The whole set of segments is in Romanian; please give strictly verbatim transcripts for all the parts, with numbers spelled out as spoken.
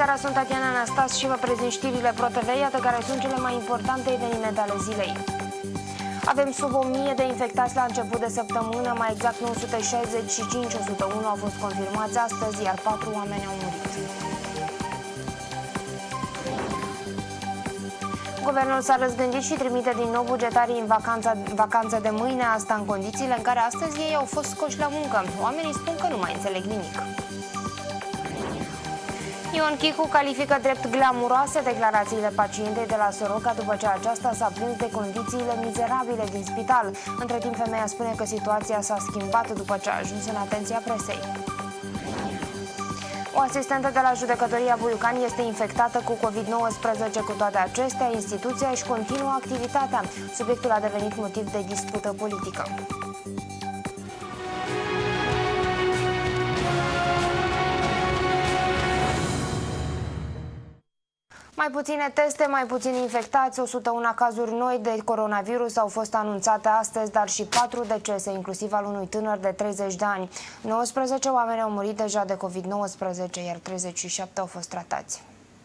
seara, sunt Tatiana Anastas și vă prezint știrile ProTV, iată care sunt cele mai importante evenimente ale zilei. Avem sub o mie de infectați la început de săptămână, mai exact nouă sute șaizeci și cinci, o sută unu au fost confirmați astăzi, iar patru oameni au murit. Guvernul s-a răzgândit și trimite din nou bugetarii în vacanța, vacanță de mâine, asta în condițiile în care astăzi ei au fost scoși la muncă. Oamenii spun că nu mai înțeleg nimic. Ion Chicu califică drept glamuroase declarațiile pacientei de la Soroca după ce aceasta s-a plâns de condițiile mizerabile din spital. Între timp, femeia spune că situația s-a schimbat după ce a ajuns în atenția presei. O asistentă de la judecătoria Buiucani este infectată cu COVID nouăsprezece. Cu toate acestea, instituția își continuă activitatea. Subiectul a devenit motiv de dispută politică. Mai puține teste, mai puțini infectați, o sută unu cazuri noi de coronavirus au fost anunțate astăzi, dar și patru decese, inclusiv al unui tânăr de treizeci de ani. nouăsprezece oameni au murit deja de COVID nouăsprezece, iar treizeci și șapte au fost tratați.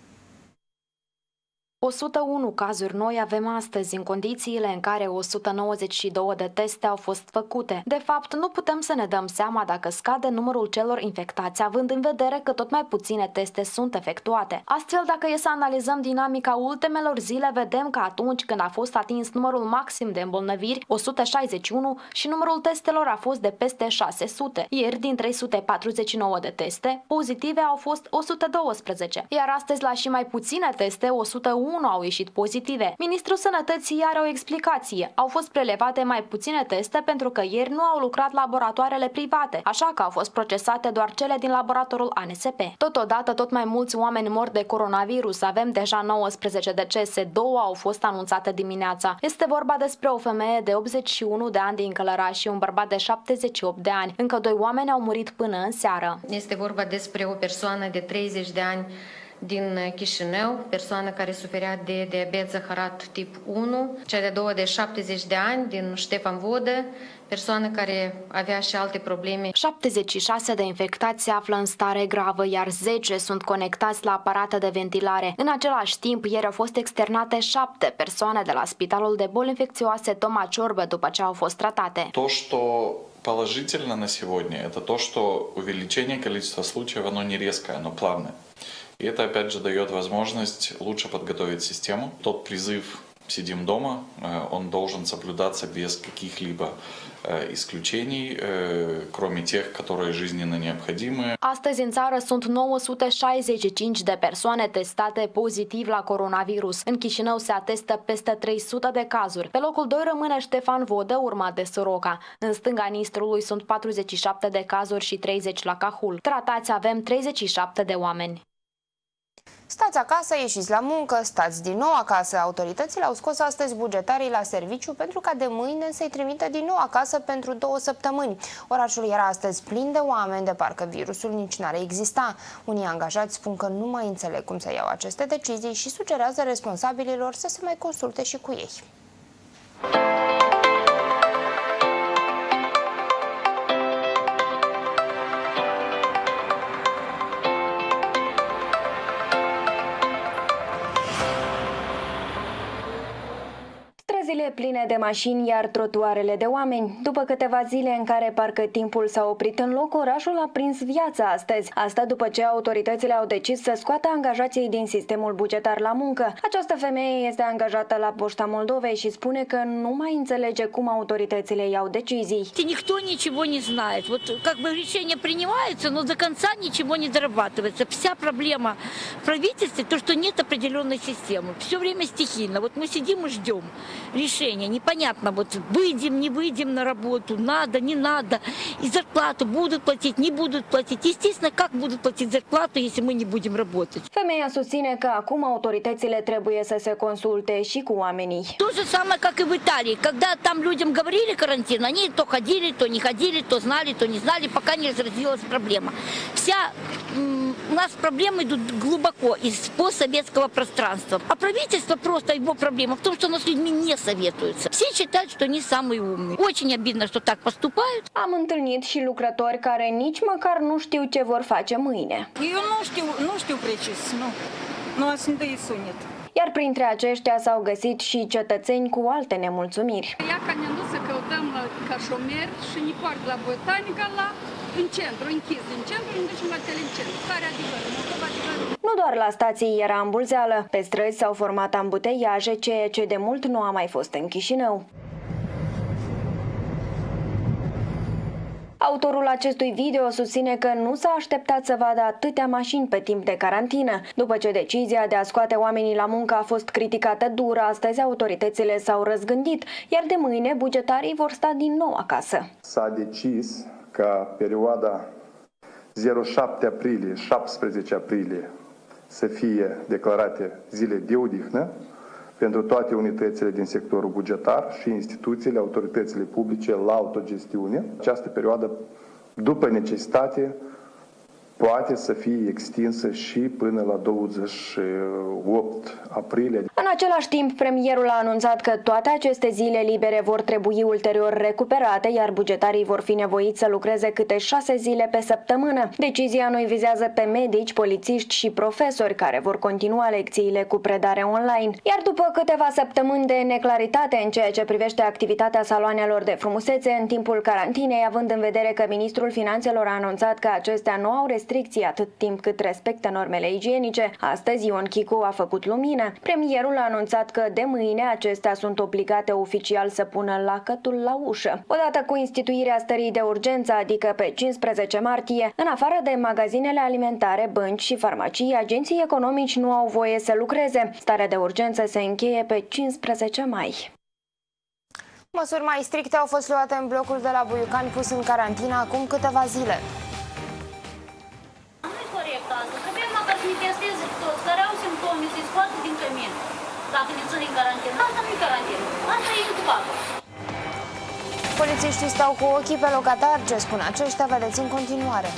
o sută unu cazuri noi avem astăzi, în condițiile în care o sută nouăzeci și două de teste au fost făcute. De fapt, nu putem să ne dăm seama dacă scade numărul celor infectați, având în vedere că tot mai puține teste sunt efectuate. Astfel, dacă e să analizăm dinamica ultimelor zile, vedem că atunci când a fost atins numărul maxim de îmbolnăviri, o sută șaizeci și unu, și numărul testelor a fost de peste șase sute. Ieri, din trei sute patruzeci și nouă de teste, pozitive au fost o sută doisprezece, iar astăzi la și mai puține teste, o sută unu au ieșit pozitive. Ministrul Sănătății are o explicație. Au fost prelevate mai puține teste pentru că ieri nu au lucrat laboratoarele private, așa că au fost procesate doar cele din laboratorul A N S P. Totodată, tot mai mulți oameni mor de coronavirus. Avem deja nouăsprezece decese, două au fost anunțate dimineața. Este vorba despre o femeie de optzeci și unu de ani din Călăraș și un bărbat de șaptezeci și opt de ani. Încă doi oameni au murit până în seară. Este vorba despre o persoană de treizeci de ani din Chișinău, persoană care suferea de diabet zaharat tip unu, cea de-a doua de șaptezeci de ani din Ștefan Vodă, persoană care avea și alte probleme. șaptezeci și șase de infectați se află în stare gravă, iar zece sunt conectați la aparate de ventilare. În același timp, ieri au fost externate șapte persoane de la Spitalul de Boli Infecțioase Toma Ciorbă după ce au fost tratate. То, что положительно на сегодня, это то, что увеличение количества случаев, оно не резкое, оно плавное. И это, опять же, дает возможность лучше подготовить систему. Тот призыв «сидим дома», он должен соблюдаться без каких-либо исключений, кроме тех, которые жизненно необходимы. Astăzi în țară sunt nouă sute șaizeci și cinci de persoane testate pozitiv la coronavirus. În Chișinău se atestă peste trei sute de cazuri. Pe locul doi rămâne Ștefan Vodă, urmat de Soroca. În stânga Nistrului sunt patruzeci și șapte de cazuri și treizeci la Cahul. Tratați avem treizeci și șapte de oameni. Stați acasă, ieșiți la muncă, stați din nou acasă. Autoritățile au scos astăzi bugetarii la serviciu pentru ca de mâine să-i trimită din nou acasă pentru două săptămâni. Orașul era astăzi plin de oameni, de parcă virusul nici n-ar exista. Unii angajați spun că nu mai înțeleg cum să iau aceste decizii și sugerează responsabililor să se mai consulte și cu ei. Pline de mașini, iar trotuarele de oameni. După câteva zile în care parcă timpul s-a oprit în loc, orașul a prins viața astăzi. Asta după ce autoritățile au decis să scoată angajații din sistemul bugetar la muncă. Această femeie este angajată la Poșta Moldovei și spune că nu mai înțelege cum autoritățile iau decizii. Никто ничего не знает. Вот как бы решение принимается, но до конца ничего не дорабатывается. Вся проблема в правительстве то, что нет определенной системы. Все время стихийно. Вот мы сидим и ждем решения. Непонятно, вот выйдем, не выйдем на работу, надо, не надо. И зарплату будут платить, не будут платить. Естественно, как будут платить зарплату, если мы не будем работать? Femeia susține că acum autoritățile trebuie să se consulte și cu oamenii. То же самое, как и в Италии. Когда там людям говорили карантин, они то ходили, то не ходили, то знали, то не знали, пока не разразилась проблема. Вся У нас проблемы идут глубоко из постсоветского пространства. А правительство просто, его проблема в том, что оно с людьми не советуется. Все считают, что они самые умные. Очень обидно, что так поступают. Am întâlnit și lucrători care nici măcar nu știu ce vor face mâine. Eu nu știu, nu știu precis, nu. Nu aș îndoi sunet. Iar printre aceștia s-au găsit și cetățeni cu alte nemulțumiri. Ia ca ne-am dus să căutăm la, ca șomeri și ne poartă la Botanica, la, în centru, închis în centru, ne ducem la telecentru. Care adevărul? Moldova adevărul. Nu doar la stații era îmbulzeală, pe străzi s-au format ambuteiaje, ceea ce de mult nu a mai fost în Chișinău. Autorul acestui video susține că nu s-a așteptat să vadă atâtea mașini pe timp de carantină. După ce decizia de a scoate oamenii la muncă a fost criticată dur, astăzi autoritățile s-au răzgândit, iar de mâine bugetarii vor sta din nou acasă. S-a decis ca perioada șapte aprilie - șaptesprezece aprilie să fie declarate zile de odihnă pentru toate unitățile din sectorul bugetar și instituțiile, autoritățile publice la autogestiune. Această perioadă, după necesitate, poate să fie extinsă și până la douăzeci și opt aprilie. În același timp, premierul a anunțat că toate aceste zile libere vor trebui ulterior recuperate, iar bugetarii vor fi nevoiți să lucreze câte șase zile pe săptămână. Decizia nu-i vizează pe medici, polițiști și profesori care vor continua lecțiile cu predare online. Iar după câteva săptămâni de neclaritate în ceea ce privește activitatea saloanelor de frumusețe în timpul carantinei, având în vedere că ministrul finanțelor a anunțat că acestea nu au restricții atât timp cât respectă normele igienice, astăzi Ion Chicu a făcut lumină. Premierul a anunțat că de mâine acestea sunt obligate oficial să pună lacătul la ușă. Odată cu instituirea stării de urgență, adică pe cincisprezece martie, în afară de magazinele alimentare, bănci și farmacii, agenții economici nu au voie să lucreze. Starea de urgență se încheie pe cincisprezece mai. Măsuri mai stricte au fost luate în blocul de la Buiucani pus în carantină acum câteva zile. Trebuie măcar să ne testeze toți care au simptome, să-i scoată din cămin. Dacă ne țin în carantină, asta nu e carantină, asta e educatul. Polițiștii stau cu ochii pe locatari, ce spun aceștia, vedeți în continuare.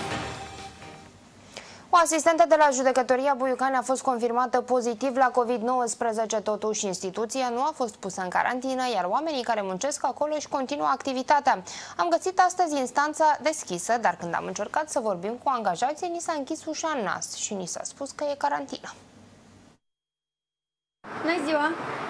O asistentă de la judecătoria Buiucani a fost confirmată pozitiv la COVID nouăsprezece, totuși instituția nu a fost pusă în carantină, iar oamenii care muncesc acolo își continuă activitatea. Am găsit astăzi instanța deschisă, dar când am încercat să vorbim cu angajații, ni s-a închis ușa în nas și ni s-a spus că e carantină. Bună ziua!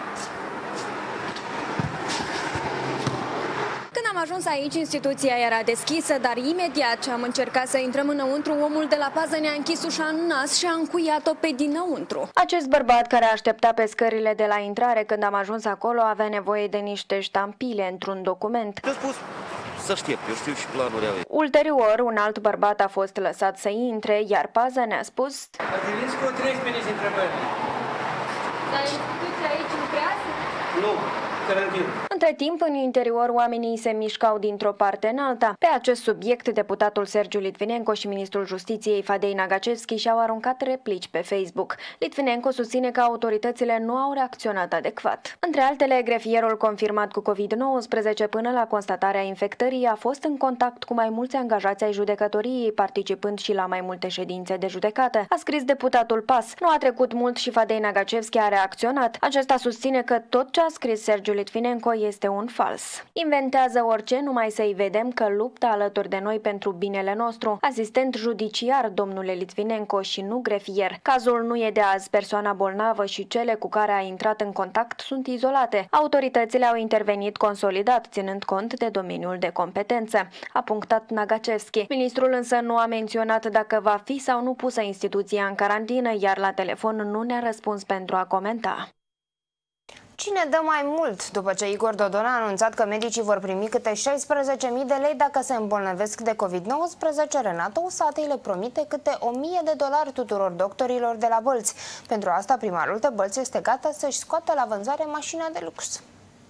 Când am ajuns aici, instituția era deschisă, dar imediat ce am încercat să intrăm înăuntru, omul de la pază ne-a închis ușa în nas și a încuiat-o pe dinăuntru. Acest bărbat care aștepta pe scările de la intrare când am ajuns acolo avea nevoie de niște ștampile într-un document. Eu spus să aștept, eu știu și planuri au. Ulterior, un alt bărbat a fost lăsat să intre, iar paza ne-a spus: Veniți cu treisprezece întrebări. Dar instituția aici lucrează? Nu. Între timp, în interior, oamenii se mișcau dintr-o parte în alta. Pe acest subiect, deputatul Sergiu Litvinenko și ministrul Justiției Fadei Nagacevski și-au aruncat replici pe Facebook. Litvinenko susține că autoritățile nu au reacționat adecvat. Între altele, grefierul confirmat cu COVID nouăsprezece până la constatarea infectării a fost în contact cu mai mulți angajați ai judecătoriei, participând și la mai multe ședințe de judecată. A scris deputatul PAS. Nu a trecut mult și Fadei Nagacevski a reacționat. Acesta susține că tot ce a scris Sergiu Litvinenko este un fals. Inventează orice, numai să-i vedem că luptă alături de noi pentru binele nostru. Asistent judiciar, domnule Litvinenko, și nu grefier. Cazul nu e de azi. Persoana bolnavă și cele cu care a intrat în contact sunt izolate. Autoritățile au intervenit consolidat, ținând cont de domeniul de competență, a punctat Nagacevski. Ministrul însă nu a menționat dacă va fi sau nu pusă instituția în carantină, iar la telefon nu ne-a răspuns pentru a comenta. Cine dă mai mult? După ce Igor Dodon a anunțat că medicii vor primi câte șaisprezece mii de lei dacă se îmbolnăvesc de COVID nouăsprezece, Renato Usatăi le promite câte o mie de dolari tuturor doctorilor de la Bălți. Pentru asta, primarul de Bălți este gata să-și scoată la vânzare mașina de lux.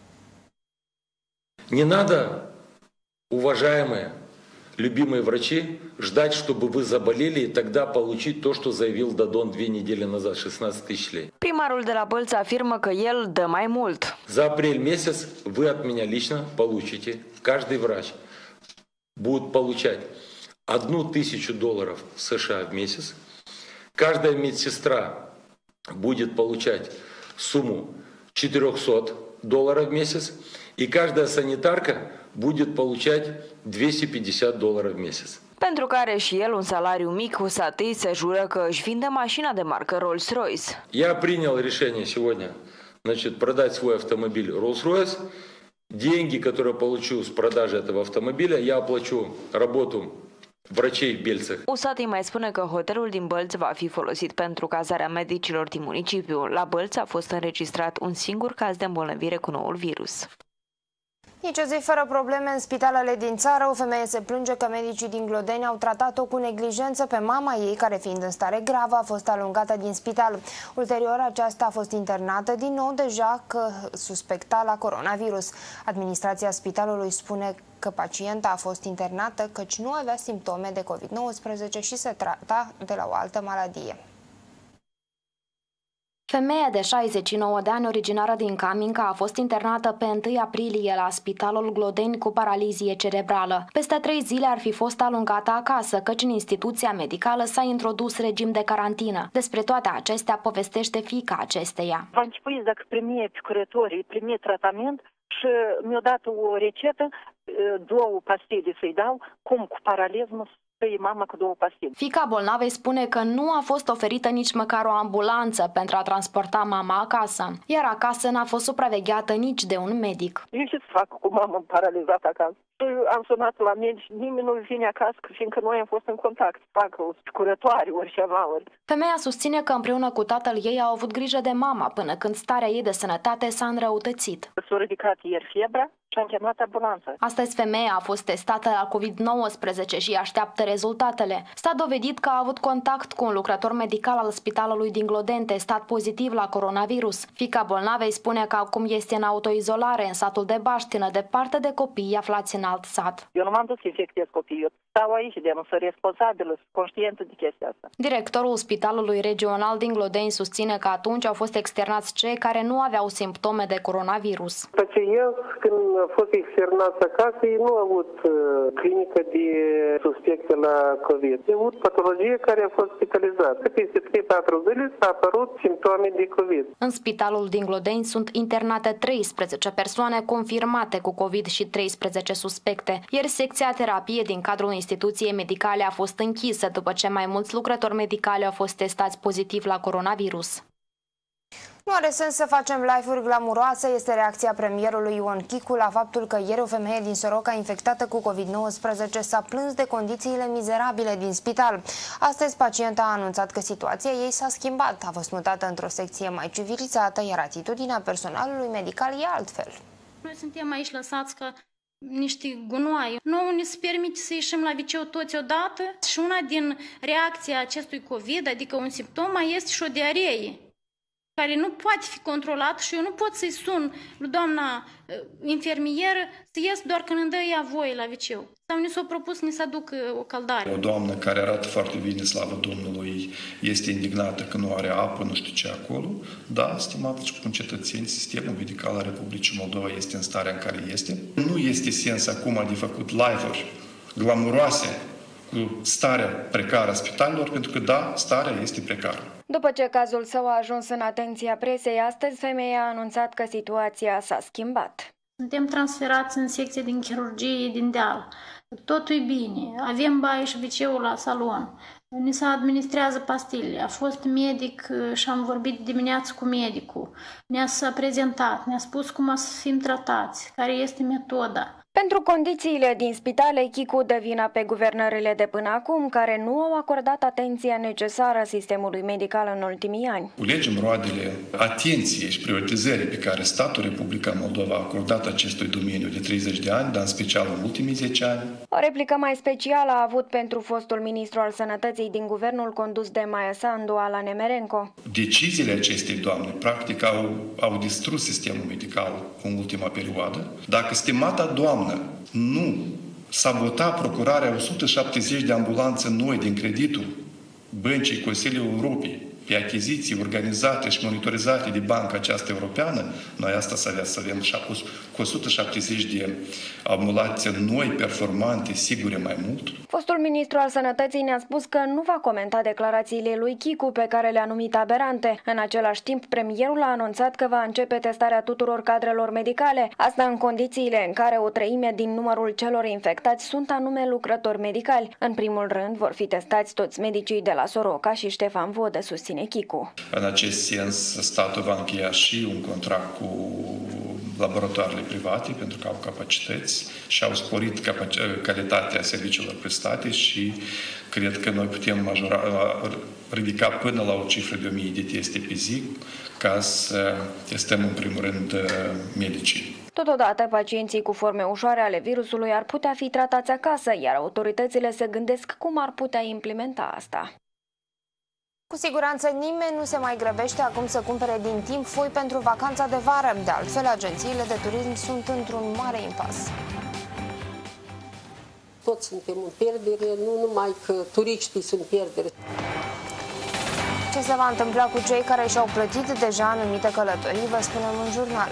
Не надо, уважаемые, любимые врачи, ждать, чтобы вы заболели и тогда получить то, что заявил Додон две недели назад, шестнадцать тысяч лей. Primarul de la Bălți afirmă că el dă mai mult. За апрель месяц вы от меня лично получите, каждый врач будет получать одну тысячу долларов США в месяц Каждая медсестра будет получать сумму четыреста долларов в месяц, и каждая санитарка будет получать двести пятьдесят долларов в месяц. Pentru care și el un salariu mic, Usati se jură că își vinde mașina de marcă Rolls-Royce. Я принял решение сегодня, значит, продать свой автомобиль Rolls-Royce. Деньги, которые получу с продажи этого автомобиля, я оплачу работу врачей в Бельцах. Usati mai spune că hotelul din Bălți va fi folosit pentru cazarea medicilor din municipiu. La Bălți a fost înregistrat un singur caz de îmbolnăvire cu noul virus. Nici o zi fără probleme în spitalele din țară. O femeie se plânge că medicii din Glodeni au tratat-o cu neglijență pe mama ei, care fiind în stare gravă a fost alungată din spital. Ulterior, aceasta a fost internată din nou, deja că suspecta la coronavirus. Administrația spitalului spune că pacienta a fost internată căci nu avea simptome de COVID nouăsprezece și se trata de la o altă maladie. Femeia de șaizeci și nouă de ani, originară din Caminca, a fost internată pe întâi aprilie la Spitalul Glodeni cu paralizie cerebrală. Peste trei zile ar fi fost alungată acasă, căci în instituția medicală s-a introdus regim de carantină. Despre toate acestea povestește fiica acesteia. V-am început dacă primie picurătorii, primie tratament și mi-a dat o rețetă, două pastile să-i dau, cum cu paralizmul. Mama cu două pastile. Fiica bolnavei spune că nu a fost oferită nici măcar o ambulanță pentru a transporta mama acasă, iar acasă n-a fost supravegheată nici de un medic. Eu ce să fac cu mama paralizată acasă? Am sunat la medici, nimeni nu vine acasă, fiindcă noi am fost în contact. Fac o curătoare, ori ceva, ori. Femeia susține că împreună cu tatăl ei au avut grijă de mama până când starea ei de sănătate s-a înrăutățit. S-a ridicat ieri febra și am chemat ambulanță. Astăzi femeia a fost testată la COVID nouăsprezece și așteaptă rezultatele. S-a dovedit că a avut contact cu un lucrător medical al spitalului din Glodeni testat pozitiv la coronavirus. Fiica bolnavei spune că acum este în autoizolare în satul de Baștină, departe de copiii aflați în alt sat. Eu nu m-am dus să infectez copiii, eu stau aici, de nu sunt responsabilă, sunt conștientă de chestia asta. Directorul Spitalului Regional din Glodeni susține că atunci au fost externați cei care nu aveau simptome de coronavirus. Pacienți, când au fost externați acasă, ei nu au avut uh, clinică de suspecte la COVID. Au avut patologie care a fost spitalizată. Peste trei patru zile s-a apărut simptome de COVID. În spitalul din Glodeni sunt internate treisprezece persoane confirmate cu COVID și treisprezece suspecte. Ieri secția terapie din cadrul instituției medicale a fost închisă după ce mai mulți lucrători medicali au fost testați pozitiv la coronavirus. Nu are sens să facem live-uri glamuroase, este reacția premierului Ion Chicu la faptul că ieri o femeie din Soroca infectată cu COVID nouăsprezece s-a plâns de condițiile mizerabile din spital. Astăzi pacienta a anunțat că situația ei s-a schimbat, a fost mutată într-o secție mai civilizată, iar atitudinea personalului medical e altfel. Noi suntem aici lăsați ca niște gunoaie. Nouă ne se permite să ieșim la viceu toți odată și una din reacția acestui COVID, adică un simptom, mai este și o diaree, care nu poate fi controlat și eu nu pot să-i sun lui doamna uh, infirmieră să ies doar când îmi dă ea voie la viceu. Sau ni s-a propus să ne se aducă o căldare. O doamnă care arată foarte bine, slavă Domnului, este indignată că nu are apă, nu știu ce acolo. Da, stimați și concetățeni, sistemul medical al Republicii Moldova este în starea în care este. Nu este sens acum de făcut live-uri glamuroase cu starea precară a spitalelor, pentru că, da, starea este precară. După ce cazul său a ajuns în atenția presei, astăzi femeia a anunțat că situația s-a schimbat. Suntem transferați în secție din chirurgie din deal. Totul e bine. Avem baie și viceu la salon. Ni se administrează pastile. A fost medic și am vorbit dimineață cu medicul. Ne-a prezentat, ne-a spus cum o să fim tratați, care este metoda. Pentru condițiile din spitale, Chicu dă vina pe guvernările de până acum, care nu au acordat atenția necesară sistemului medical în ultimii ani. Culegem roadele atenției și prioritizării pe care statul Republica Moldova a acordat acestui domeniu de treizeci de ani, dar în special în ultimii zece ani. O replică mai specială a avut pentru fostul ministru al Sănătății din guvernul condus de Maia Sandu, Alan Nemerenco. Deciziile acestei doamne, practic, au, au distrus sistemul medical în ultima perioadă. Dacă stimata doamnă nu sabota procurarea o sută șaptezeci de ambulanțe noi din creditul Băncii Consiliului Europei pe achiziții organizate și monitorizate de Banca aceasta europeană, noi asta să avem, să avem cu o sută șaptezeci de ambulațe noi, performante, sigure mai mult. Fostul ministru al Sănătății ne-a spus că nu va comenta declarațiile lui Chicu pe care le-a numit aberante. În același timp, premierul a anunțat că va începe testarea tuturor cadrelor medicale, asta în condițiile în care o treime din numărul celor infectați sunt anume lucrători medicali. În primul rând vor fi testați toți medicii de la Soroca și Ștefan Vodă, susține Chicu. În acest sens, statul va încheia și un contract cu laboratoarele private pentru că au capacități și au sporit calitatea serviciilor prestate și cred că noi putem majora, ridica până la o cifră de o mie de teste pe zi ca să testăm în primul rând medicii. Totodată, pacienții cu forme ușoare ale virusului ar putea fi tratați acasă, iar autoritățile se gândesc cum ar putea implementa asta. Cu siguranță nimeni nu se mai grăbește acum să cumpere din timp foi pentru vacanța de vară. De altfel, agențiile de turism sunt într-un mare impas. Toți suntem în pierdere, nu numai că turiștii sunt în pierdere. Ce se va întâmpla cu cei care și-au plătit deja anumite călătorii, vă spunem în jurnal.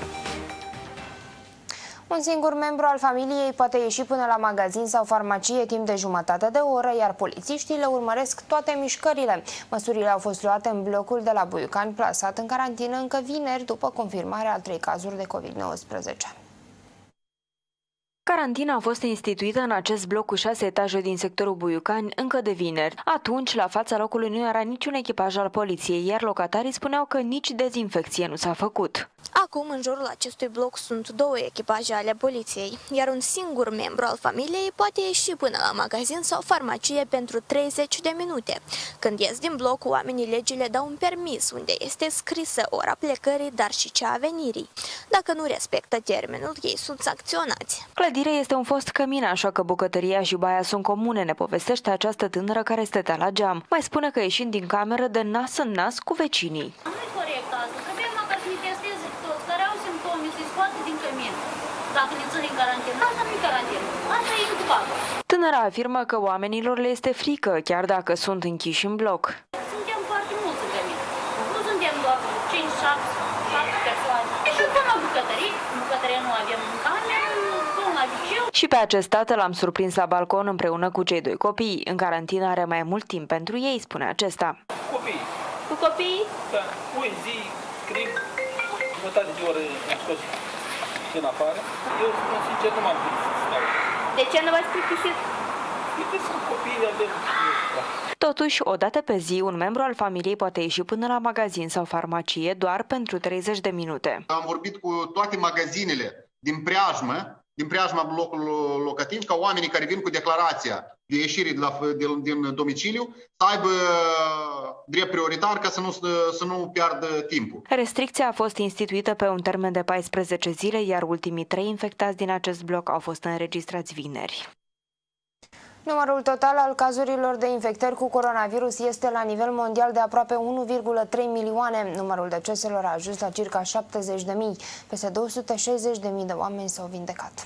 Un singur membru al familiei poate ieși până la magazin sau farmacie timp de jumătate de oră, iar polițiștii le urmăresc toate mișcările. Măsurile au fost luate în blocul de la Buiucani, plasat în carantină încă vineri, după confirmarea a trei cazuri de covid nouăsprezece. Carantina a fost instituită în acest bloc cu șase etaje din sectorul Buiucani încă de vineri. Atunci, la fața locului nu era niciun echipaj al poliției, iar locatarii spuneau că nici dezinfecție nu s-a făcut. Acum, în jurul acestui bloc sunt două echipaje ale poliției, iar un singur membru al familiei poate ieși până la magazin sau farmacie pentru treizeci de minute. Când ies din bloc, oamenii legii le dau un permis unde este scrisă ora plecării, dar și cea a venirii. Dacă nu respectă termenul, ei sunt sancționați. Clădirea este un fost cămin, așa că bucătăria și baia sunt comune, ne povestește această tânără care stătea la geam. Mai spune că ieșind din cameră de nas în nas cu vecinii. Nu-i corect asta, trebuie măcar să ne testeze toți care au simptome, să-i scoată din cămin. Dacă ne țin în carantină, asta nu-i carantină, asta e incubată. Tânăra afirmă că oamenilor le este frică, chiar dacă sunt închiși în bloc. Suntem foarte mulți în cămin. Nu suntem doar cinci șapte persoane. Și până la bucătărie, bucătărie nu avem în cameră, până la viceu. Și pe acest tată l-am surprins la balcon împreună cu cei doi copii. În carantină are mai mult timp pentru ei, spune acesta. Copii. Cu copii? Da. Ui, zi, scriu, jumătate de oră am scos în afară. Eu, sincer, nu m-am prins să stau. De ce nu v-ați plictisit? Uite, sunt copii, avem... Totuși, o dată pe zi, un membru al familiei poate ieși până la magazin sau farmacie doar pentru treizeci de minute. Am vorbit cu toate magazinele din preajmă, din preajma blocului locativ, ca oamenii care vin cu declarația de ieșire de la, de, din domiciliu să aibă drept prioritar ca să nu, să nu piardă timpul. Restricția a fost instituită pe un termen de paisprezece zile, iar ultimii trei infectați din acest bloc au fost înregistrați vineri. Numărul total al cazurilor de infectări cu coronavirus este la nivel mondial de aproape unu virgulă trei milioane. Numărul deceselor a ajuns la circa șaptezeci de mii. Peste două sute șaizeci de mii de oameni s-au vindecat.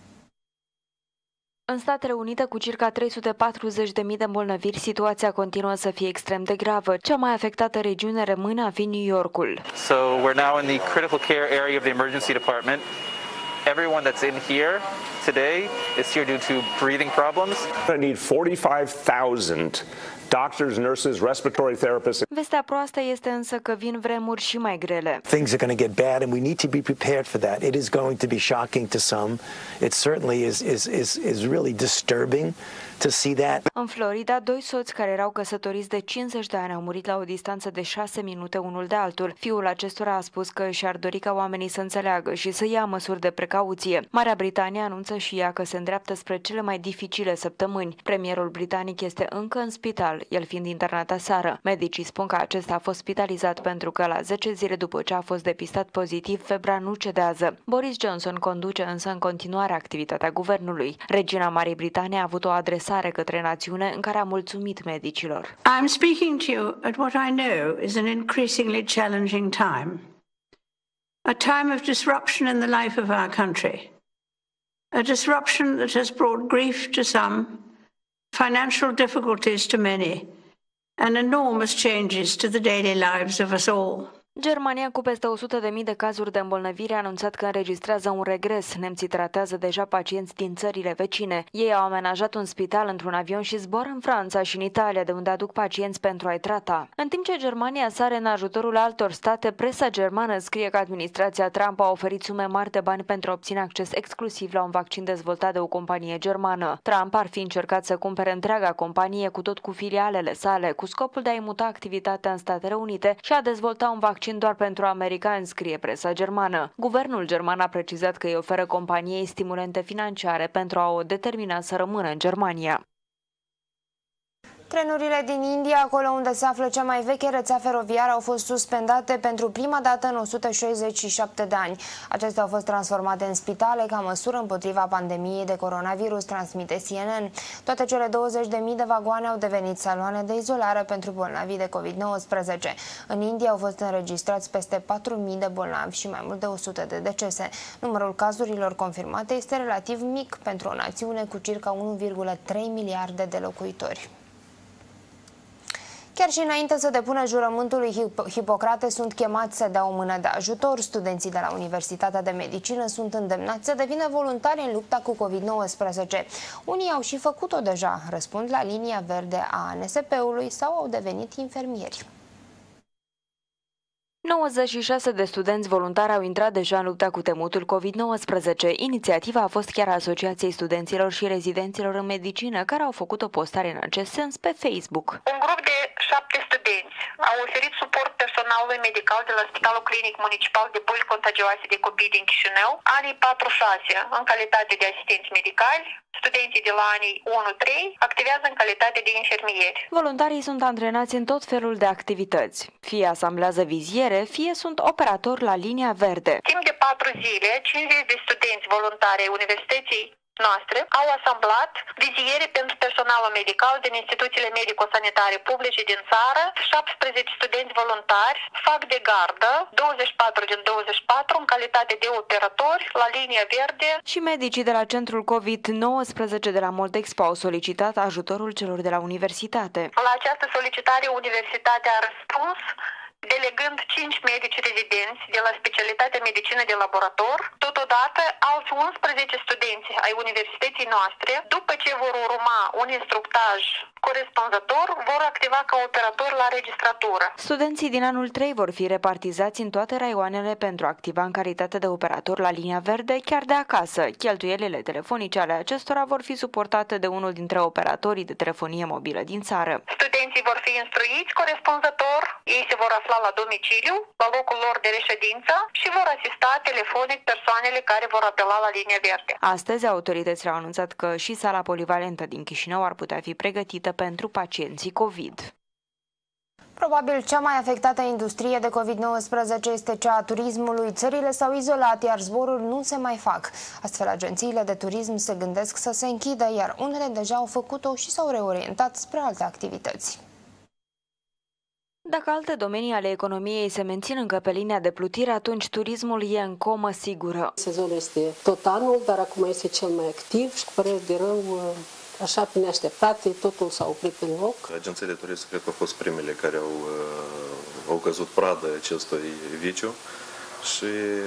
În Statele Unite, cu circa trei sute patruzeci de mii de îmbolnăviri, situația continuă să fie extrem de gravă. Cea mai afectată regiune rămâne a fi New Yorkul. So we're now in the critical care area of the emergency department. Everyone that's in here today is here due to breathing problems. I need forty-five thousand doctors, nurses, respiratory therapists. Vestea proastă este însă că vin vremuri și mai grele. Things are going to get bad and we need to be prepared for that. It is going to be shocking to some. It certainly is is is is really disturbing to see that. În Florida, doi soți care erau căsătoriți de cincizeci de ani au murit la o distanță de șase minute unul de altul. Fiul acestora a spus că și-ar dori ca oamenii să înțeleagă și să ia măsuri de precauție. Marea Britanie anunță și ea că se îndreaptă spre cele mai dificile săptămâni. Premierul britanic este încă în spital, el fiind internat aseară. Medicii spun că acesta a fost spitalizat pentru că la zece zile după ce a fost depistat pozitiv, febra nu cedează. Boris Johnson conduce însă în continuare activitatea guvernului. Regina Marii Britanii a avut o adresare către națiune în care a mulțumit medicilor. I'm speaking to you at what I know is an increasingly challenging time. A time of disruption in the life of our country. A disruption that has brought grief to some, financial difficulties to many, and enormous changes to the daily lives of us all. Germania, cu peste o sută de mii de cazuri de îmbolnăvire, a anunțat că înregistrează un regres. Nemții tratează deja pacienți din țările vecine. Ei au amenajat un spital într-un avion și zboară în Franța și în Italia, de unde aduc pacienți pentru a-i trata. În timp ce Germania sare în ajutorul altor state, presa germană scrie că administrația Trump a oferit sume mari de bani pentru a obține acces exclusiv la un vaccin dezvoltat de o companie germană. Trump ar fi încercat să cumpere întreaga companie, cu tot cu filialele sale, cu scopul de a-i muta activitatea în Statele Unite și a dezvolta un vaccin doar pentru americani, scrie presa germană. Guvernul german a precizat că îi oferă companiei stimulente financiare pentru a o determina să rămână în Germania. Trenurile din India, acolo unde se află cea mai veche rețea feroviară, au fost suspendate pentru prima dată în o sută șaizeci și șapte de ani. Acestea au fost transformate în spitale ca măsură împotriva pandemiei de coronavirus, transmite C N N. Toate cele douăzeci de mii de vagoane au devenit saloane de izolare pentru bolnavii de COVID nouăsprezece. În India au fost înregistrați peste patru mii de bolnavi și mai mult de o sută de decese. Numărul cazurilor confirmate este relativ mic pentru o națiune cu circa unu virgulă trei miliarde de locuitori. Chiar și înainte să depună jurământul lui Hipocrate, sunt chemați să dea o mână de ajutor. Studenții de la Universitatea de Medicină sunt îndemnați să devină voluntari în lupta cu COVID nouăsprezece. Unii au și făcut-o deja, răspund la linia verde a A N S P-ului sau au devenit infermieri. nouăzeci și șase de studenți voluntari au intrat deja în lupta cu temutul COVID nouăsprezece. Inițiativa a fost chiar a Asociației Studenților și Rezidenților în Medicină, care au făcut o postare în acest sens pe Facebook. Un grup de șapte studenți au oferit suport personalului medical de la Spitalul Clinic Municipal de Boli Contagioase de Copii din Chișinău, anii patru șase, în calitate de asistenți medicali. Studenții de la anii unu trei activează în calitate de infermieri. Voluntarii sunt antrenați în tot felul de activități. Fie asamblează viziere, fie sunt operatori la linia verde. Timp de patru zile, cincizeci de studenți voluntari ai Universității noastre au asamblat viziere pentru personalul medical din instituțiile medico-sanitare publice din țară. șaptesprezece studenți voluntari fac de gardă, douăzeci și patru din douăzeci și patru în calitate de operatori la linia verde. Și medicii de la centrul COVID nouăsprezece de la Moldexpo au solicitat ajutorul celor de la universitate. La această solicitare, universitatea a răspuns delegând cinci medici rezidenți de la specialitatea medicină de laborator. Totodată, alți unsprezece studenți ai universității noastre, după ce vor urma un instructaj corespunzător, vor activa ca operator la registratură. Studenții din anul trei vor fi repartizați în toate raioanele pentru a activa în calitate de operator la linia verde, chiar de acasă. Cheltuielile telefonice ale acestora vor fi suportate de unul dintre operatorii de telefonie mobilă din țară. Studenții vor fi instruiți corespunzător, ei se vor afla la domiciliu, la locul lor de reședință și vor asista telefonic persoanele care vor apela la linia verde. Astăzi, autoritățile au anunțat că și sala polivalentă din Chișinău ar putea fi pregătită pentru pacienții COVID. Probabil cea mai afectată industrie de COVID nouăsprezece este cea a turismului. Țările s-au izolat, iar zboruri nu se mai fac. Astfel, agențiile de turism se gândesc să se închidă, iar unele deja au făcut-o și s-au reorientat spre alte activități. Dacă alte domenii ale economiei se mențin încă pe linia de plutire, atunci turismul e în comă sigură. Sezonul este tot anul, dar acum este cel mai activ și cu părere de rău, așa pe neașteptate, totul s-a oprit în loc. Agențiile de turism cred că au fost primele care au, au căzut pradă acestui viciu și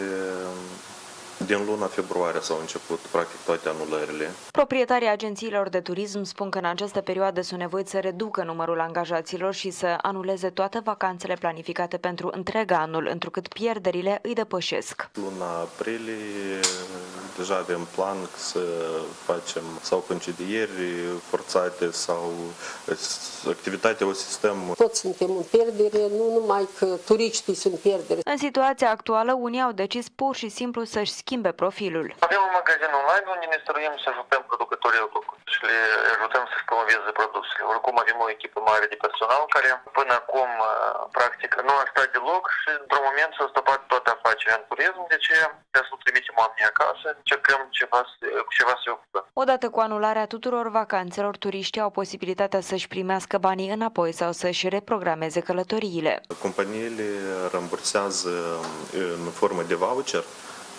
din luna februarie s-au început practic toate anulările. Proprietarii agențiilor de turism spun că în această perioadă sunt nevoiți să reducă numărul angajaților și să anuleze toate vacanțele planificate pentru întreg anul, întrucât pierderile îi depășesc. Luna aprilie deja avem plan să facem sau concedieri forțate sau activitatea o sistem. Toți suntem în pierdere, nu numai că turiștii sunt în pierdere. În situația actuală, unii au decis pur și simplu să-și schimbe profilul. Avem un magazin online unde ne străduim să ajutăm producătorii autocuți și le ajutăm să-și promoveze produsele. Oricum avem o echipă mare de personal care până acum practic nu a stat deloc și într-un moment s-a stopat toată afacerea în turism, de aceea ca să nu trimitem oamenii acasă, încercăm ceva, cu ceva să se ocupăm. Odată cu anularea tuturor vacanțelor, turiștii au posibilitatea să-și primească banii înapoi sau să-și reprogrameze călătoriile. Companiile rambursează în formă de voucher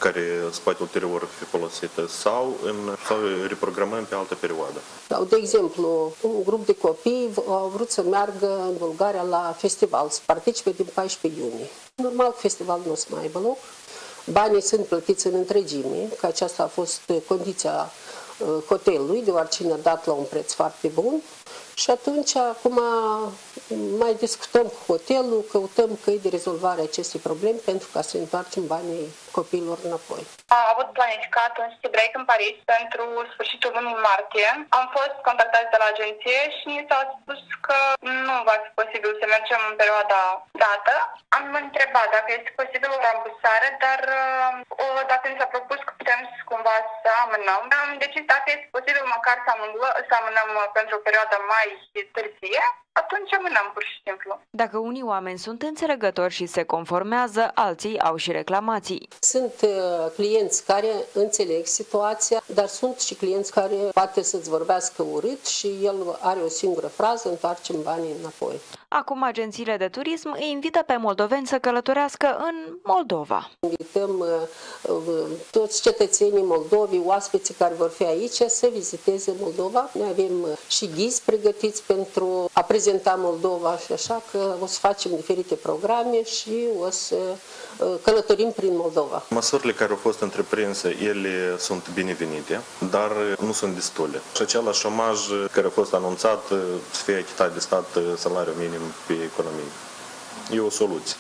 care se poate ulterior fi folosită sau, în, sau reprogramăm pe altă perioadă. De exemplu, un grup de copii au vrut să meargă în Bulgaria la festival, să participe din paisprezece iunie. Normal, festivalul nu o să mai aibă loc. Banii sunt plătiți în întregime, că aceasta a fost condiția hotelului, deoarece ne-a dat la un preț foarte bun. Și atunci, acum mai discutăm cu hotelul, căutăm căi de rezolvare a acestei probleme pentru ca să întoarcem banii copiilor înapoi. Am avut planificat un city break în Paris pentru sfârșitul lunii martie. Am fost contactați de la agenție și ni s-a spus că nu va fi posibil să mergem în perioada dată. Am întrebat dacă este posibil o rambursare, dar dacă ni s-a propus că putem cumva să amânăm, am decis dacă este posibil măcar să amânăm, să amânăm pentru o perioadă mai târzie, atunci amânăm pur și simplu. Dacă unii oameni sunt înțelegători și se conformează, alții au și reclamații. Sunt uh, clienți care înțeleg situația, dar sunt și clienți care poate să-ți vorbească urât și el are o singură frază, întoarcem banii înapoi. Acum agențiile de turism îi invită pe moldoveni să călătorească în Moldova. Invităm uh, uh, toți cetățenii Moldovii, oaspeții care vor fi aici, să viziteze Moldova. Noi avem uh, și ghizi pregătiți pentru a prezenta Moldova și așa că o să facem diferite programe și o să uh, călătorim prin Moldova. Măsurile care au fost întreprinse, ele sunt binevenite, dar nu sunt destule. Și acela șomaj care a fost anunțat să fie achitat de stat salariul minim pe economie. E o soluție.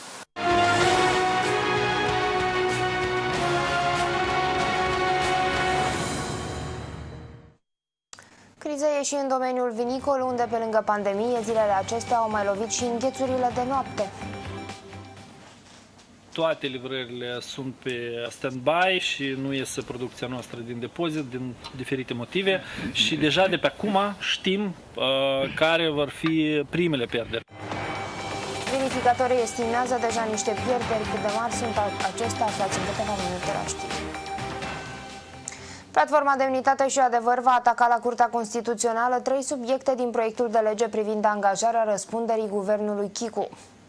Criza e și în domeniul vinicol, unde pe lângă pandemie, zilele acestea au mai lovit și înghețurile de noapte. Toate livrările sunt pe stand-by și nu iese producția noastră din depozit din diferite motive și deja de pe acum știm uh, care vor fi primele pierderi. Verificatorii estimează deja niște pierderi. Cât de mari sunt acestea, aflați în câteva minute la știri. Platforma Demnitate și Adevăr va ataca la Curtea Constituțională trei subiecte din proiectul de lege privind angajarea răspunderii guvernului Chicu.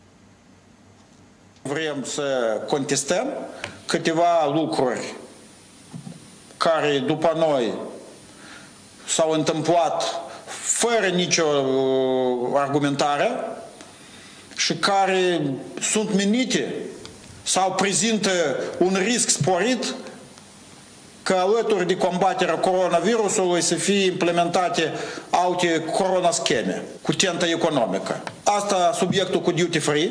Vrem să contestăm câteva lucruri care după noi s-au întâmplat fără nicio argumentare și care sunt menite sau prezintă un risc sporit că alături de combaterea coronavirusului să fie implementate alte coronascheme cu tentă economică. Asta subiectul cu duty free,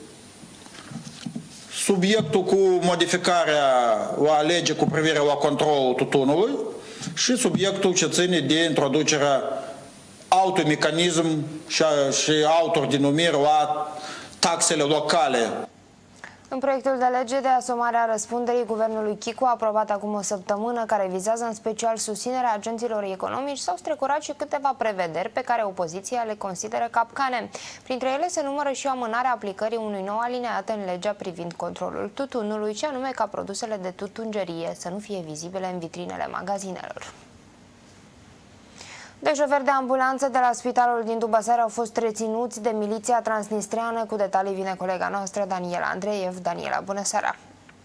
subiectul cu modificarea la lege cu privire la controlul tutunului și subiectul ce ține de introducerea automecanism și, și autodenumiri la taxele locale. În proiectul de lege de asumare a răspunderii guvernului Chicu, aprobat acum o săptămână, care vizează în special susținerea agenților economici, s-au strecurat și câteva prevederi pe care opoziția le consideră capcane. Printre ele se numără și amânarea aplicării unui nou alineat în legea privind controlul tutunului, ce anume ca produsele de tutungerie să nu fie vizibile în vitrinele magazinelor. Doi șoferi de ambulanță de la spitalul din Dubăsari au fost reținuți de miliția transnistreană. Cu detalii vine colega noastră Daniela Andreev. Daniela, bună seara!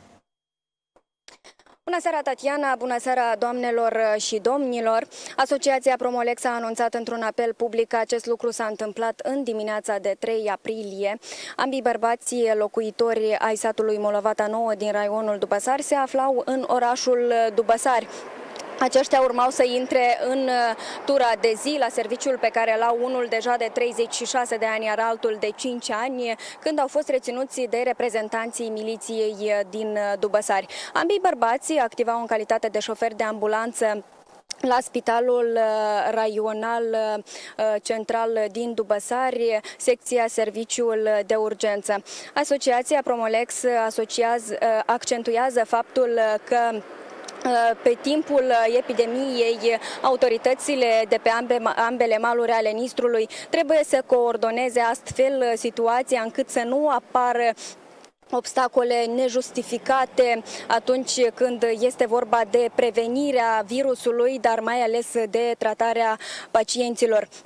Bună seara, Tatiana! Bună seara, doamnelor și domnilor! Asociația Promolex a anunțat într-un apel public că acest lucru s-a întâmplat în dimineața de trei aprilie. Ambii bărbați locuitori ai satului Molovata nouă din raionul Dubăsari se aflau în orașul Dubăsari. Aceștia urmau să intre în tura de zi la serviciul pe care l-au, unul deja de treizeci și șase de ani, iar altul de cinci ani, când au fost reținuți de reprezentanții miliției din Dubăsari. Ambii bărbați activau în calitate de șoferi de ambulanță la Spitalul Raional Central din Dubăsari, secția Serviciul de Urgență. Asociația Promolex asociază, accentuează faptul că pe timpul epidemiei, autoritățile de pe ambe, ambele maluri ale Nistrului trebuie să coordoneze astfel situația încât să nu apară obstacole nejustificate atunci când este vorba de prevenirea virusului, dar mai ales de tratarea pacienților.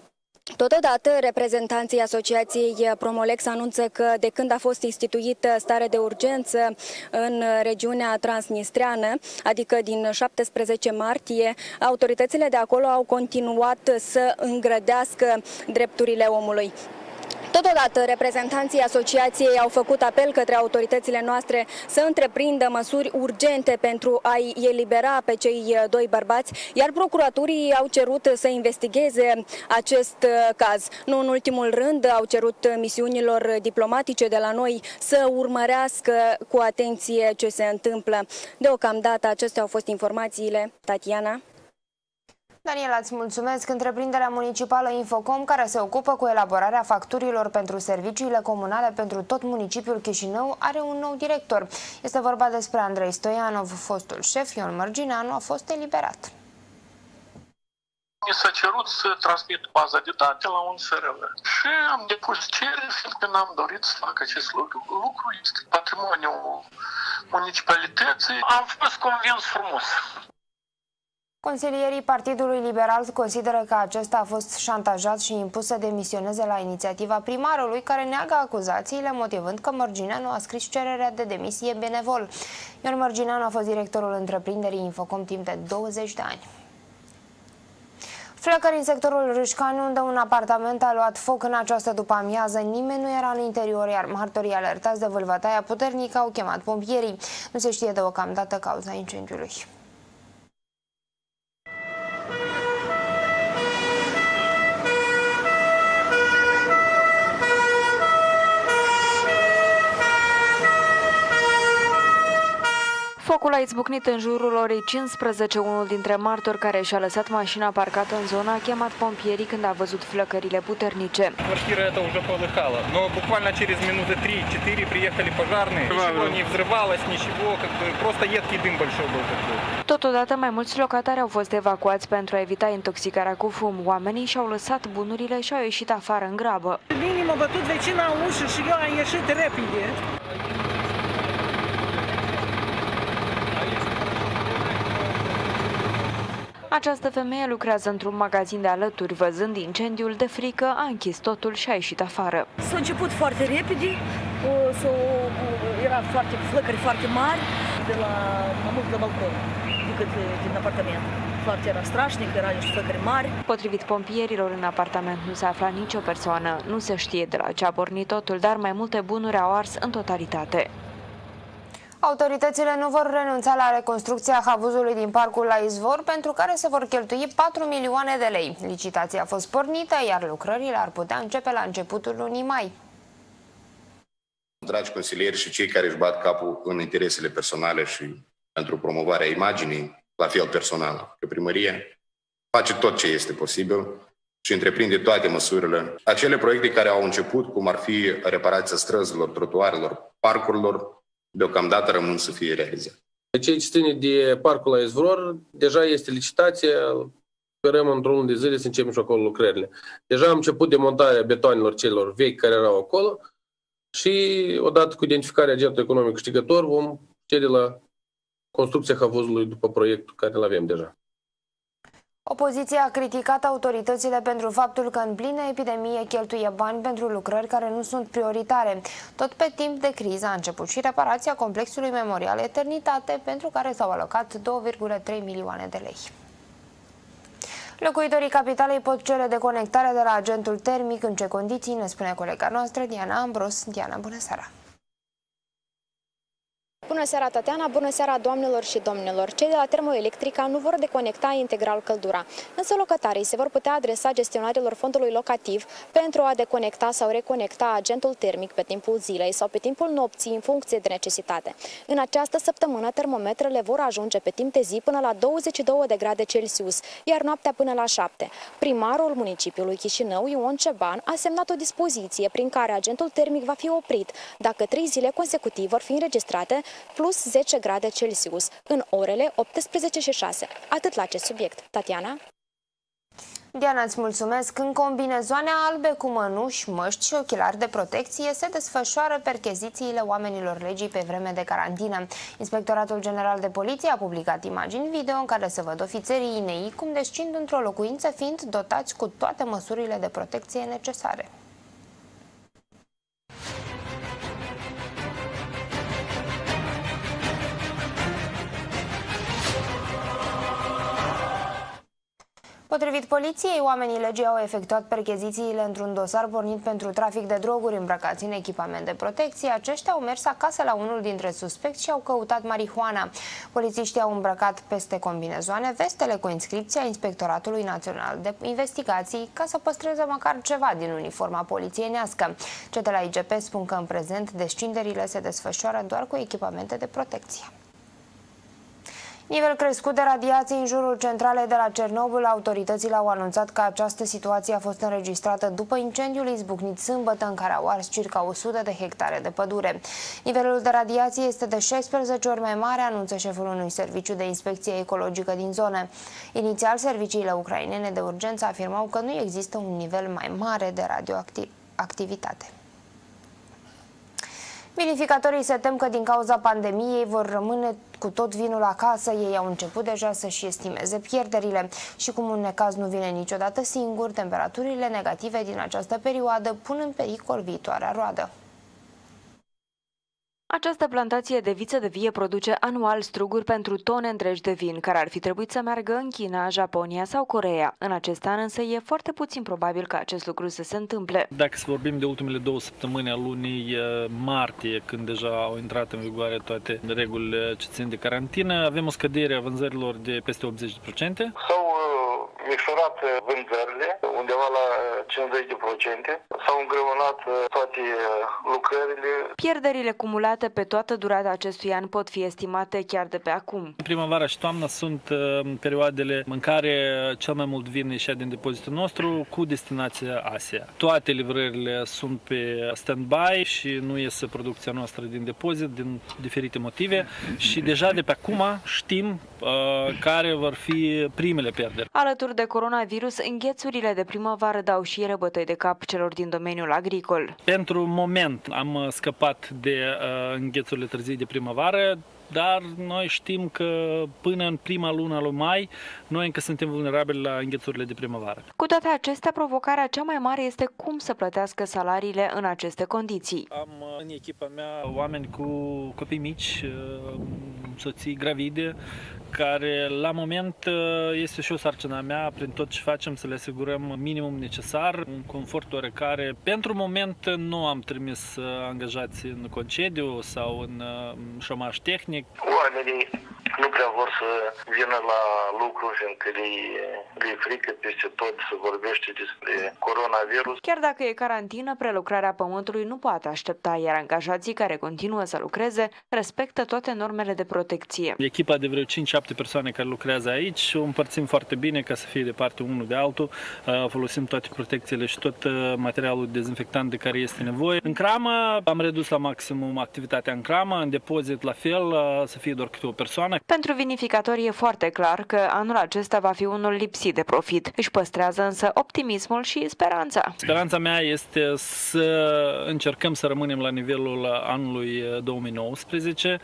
Totodată, reprezentanții Asociației Promolex anunță că de când a fost instituită stare de urgență în regiunea transnistreană, adică din șaptesprezece martie, autoritățile de acolo au continuat să îngrădească drepturile omului. Totodată, reprezentanții asociației au făcut apel către autoritățile noastre să întreprindă măsuri urgente pentru a-i elibera pe cei doi bărbați, iar procuraturii au cerut să investigheze acest caz. Nu în ultimul rând, au cerut misiunilor diplomatice de la noi să urmărească cu atenție ce se întâmplă. Deocamdată, acestea au fost informațiile. Tatiana? Daniela, îți mulțumesc. Întreprinderea municipală Infocom, care se ocupă cu elaborarea facturilor pentru serviciile comunale pentru tot municipiul Chișinău, are un nou director. Este vorba despre Andrei Stoianov. Fostul șef, Ion Mărgineanu, a fost eliberat. Mi s-a cerut să transmit baza de date la un S R L și am depus cerere, fiindcă n-am dorit să fac acest lucru. Lucru este patrimoniul municipalității. Am fost convins frumos. Consilierii Partidului Liberal consideră că acesta a fost șantajat și impus să demisioneze la inițiativa primarului, care neagă acuzațiile, motivând că Mărgineanu a scris cererea de demisie benevol. Ion Mărgineanu a fost directorul întreprinderii Infocom timp de douăzeci de ani. Flăcări în sectorul Râșcani, unde un apartament a luat foc în această după-amiază. Nimeni nu era în interior, iar martorii alertați de vâlvătaia puternică au chemat pompierii. Nu se știe deocamdată cauza incendiului. Focul a izbucnit în jurul orei cincisprezece. Unul dintre martori care și-a lăsat mașina parcată în zonă a chemat pompierii când a văzut flăcările puternice. Квартира эта уже полыхала, но буквально через минуты три-четыре приехали пожарные. Ничего не взрывалось, ничего, как бы просто едкий дым большой был. Totodată, mai mulți locatari au fost evacuați pentru a evita intoxicarea cu fum. Oamenii și-au lăsat bunurile și au ieșit afară în grabă. Minim a bătut vecina în ușă și eu am ieșit repede. Această femeie lucrează într-un magazin de alături. Văzând incendiul, de frică, a închis totul și a ieșit afară. S-a început foarte repede, era foarte flăcări foarte mari de la, mai mult de la balcon decât din apartament. Foarte era strașnic, era niște flăcări mari. Potrivit pompierilor, în apartament nu se afla nicio persoană. Nu se știe de la ce a pornit totul, dar mai multe bunuri au ars în totalitate. Autoritățile nu vor renunța la reconstrucția havuzului din parcul la Izvor, pentru care se vor cheltui patru milioane de lei. Licitația a fost pornită, iar lucrările ar putea începe la începutul lunii mai. Dragi consilieri și cei care își bat capul în interesele personale și pentru promovarea imaginii, la fel personal, că primăria face tot ce este posibil și întreprinde toate măsurile. Acele proiecte care au început, cum ar fi reparația străzilor, trotuarelor, parcurilor, deocamdată rămân să fie realizate. Ceea ce ține de parcul la Izvor, deja este licitație, sperăm într-unul de zile să începem și acolo lucrările. Deja am început demontarea betoanelor celor vechi care erau acolo și odată cu identificarea agentului economic câștigător vom cede la construcția havuzului după proiectul care îl avem deja. Opoziția a criticat autoritățile pentru faptul că în plină epidemie cheltuie bani pentru lucrări care nu sunt prioritare. Tot pe timp de criză a început și reparația complexului memorial Eternitate, pentru care s-au alocat două virgulă trei milioane de lei. Locuitorii capitalei pot cere deconectarea de la agentul termic. În ce condiții, ne spune colega noastră Diana Ambros. Diana, bună seara! Bună seara, Tatiana! Bună seara, doamnelor și domnilor! Cei de la Termoelectrica nu vor deconecta integral căldura, însă locatarii se vor putea adresa gestionarilor fondului locativ pentru a deconecta sau reconecta agentul termic pe timpul zilei sau pe timpul nopții, în funcție de necesitate. În această săptămână, termometrele vor ajunge pe timp de zi până la douăzeci și două de grade Celsius, iar noaptea până la șapte. Primarul municipiului Chișinău, Ion Ceban, a semnat o dispoziție prin care agentul termic va fi oprit dacă trei zile consecutiv vor fi înregistrate plus zece grade Celsius în orele optsprezece și șase. Atât la acest subiect. Tatiana? Diana, îți mulțumesc. În combinezoane albe cu mănuși, măști și ochelari de protecție se desfășoară perchezițiile oamenilor legii pe vreme de carantină. Inspectoratul General de Poliție a publicat imagini video în care se văd ofițerii I N I cum descind într-o locuință fiind dotați cu toate măsurile de protecție necesare. Potrivit poliției, oamenii legii au efectuat perchezițiile într-un dosar pornit pentru trafic de droguri îmbrăcați în echipament de protecție. Aceștia au mers acasă la unul dintre suspecți și au căutat marihuana. Polițiștii au îmbrăcat peste combinezoane vestele cu inscripția Inspectoratului Național de Investigații ca să păstreze măcar ceva din uniforma polițienească. Cei de la I G P spun că în prezent descinderile se desfășoară doar cu echipamente de protecție. Nivel crescut de radiații în jurul centralei de la Cernobâl, autoritățile au anunțat că această situație a fost înregistrată după incendiul izbucnit sâmbătă, în care au ars circa o sută de hectare de pădure. Nivelul de radiație este de șaisprezece ori mai mare, anunță șeful unui serviciu de inspecție ecologică din zonă. Inițial, serviciile ucrainene de urgență afirmau că nu există un nivel mai mare de radioactivitate. Vinificatorii se tem că din cauza pandemiei vor rămâne cu tot vinul acasă. Ei au început deja să-și estimeze pierderile. Și cum un necaz nu vine niciodată singur, temperaturile negative din această perioadă pun în pericol viitoarea roadă. Această plantație de viță de vie produce anual struguri pentru tone întregi de vin, care ar fi trebuit să meargă în China, Japonia sau Coreea. În acest an însă e foarte puțin probabil ca acest lucru să se întâmple. Dacă să vorbim de ultimele două săptămâni a lunii martie, când deja au intrat în vigoare toate regulile ce țin de carantină, avem o scădere a vânzărilor de peste optzeci la sută. S-au micșorat vânzările undeva la cincizeci la sută. S-au îngreunat toate lucrările. Pierderile cumulate pe toată durata acestui an pot fi estimate chiar de pe acum. Primăvara și toamna sunt perioadele în care cel mai mult vin ieșea din depozitul nostru cu destinația Asia. Toate livrările sunt pe stand-by și nu iese producția noastră din depozit din diferite motive și deja de pe acum știm uh, care vor fi primele pierderi. Alături de coronavirus, înghețurile de primăvară dau și ele bătăi de cap celor din domeniul agricol. Pentru moment am scăpat de uh, înghețurile târzii de primăvară, dar noi știm că până în prima lună lui mai, noi încă suntem vulnerabili la înghețurile de primăvară. Cu toate acestea, provocarea cea mai mare este cum să plătească salariile în aceste condiții. Am în echipa mea oameni cu copii mici, soții gravide, care la moment este și o sarcină mea, prin tot ce facem, să le asigurăm minimum necesar, un confort oarecare. Pentru moment nu am trimis angajați în concediu sau în șomaj tehnic. Oamenii nu prea vor să vină la lucru, fiindcă le e frică peste tot să vorbește despre coronavirus. Chiar dacă e carantină, prelucrarea pământului nu poate aștepta, iar angajații care continuă să lucreze respectă toate normele de protecție. Echipa de vreo cinci șapte persoane care lucrează aici o împărțim foarte bine ca să fie de parte unul de altul. Folosim toate protecțiile și tot materialul dezinfectant de care este nevoie. În cramă am redus la maximum activitatea în cramă, în depozit la fel, să fie doar câte o persoană. Pentru vinificatori e foarte clar că anul acesta va fi unul lipsit de profit. Își păstrează însă optimismul și speranța. Speranța mea este să încercăm să rămânem la nivelul anului două mii nouăsprezece,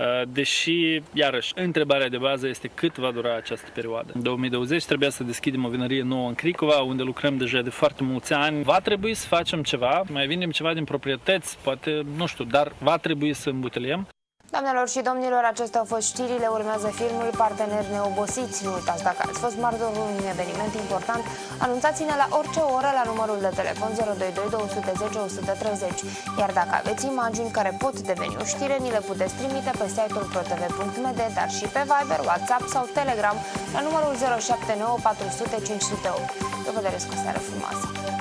deși, iarăși, întrebarea de bază este cât va dura această perioadă. În două mii douăzeci trebuia să deschidem o vinărie nouă în Cricova, unde lucrăm deja de foarte mulți ani. Va trebui să facem ceva, mai vindem ceva din proprietăți, poate, nu știu, dar va trebui să îmbuteliem. Doamnelor și domnilor, acestea au fost știrile, urmează filmul Parteneri neobosiți. Nu uitați, dacă ați fost martorul unui eveniment important, anunțați-ne la orice oră la numărul de telefon zero doi doi două zero zero o sută treizeci. Iar dacă aveți imagini care pot deveni o știre, ni le puteți trimite pe site-ul protv punct m d, dar și pe Viber, WhatsApp sau Telegram la numărul zero șapte nouă patru zero zero cinci zero opt. Vă doresc o seară frumoasă!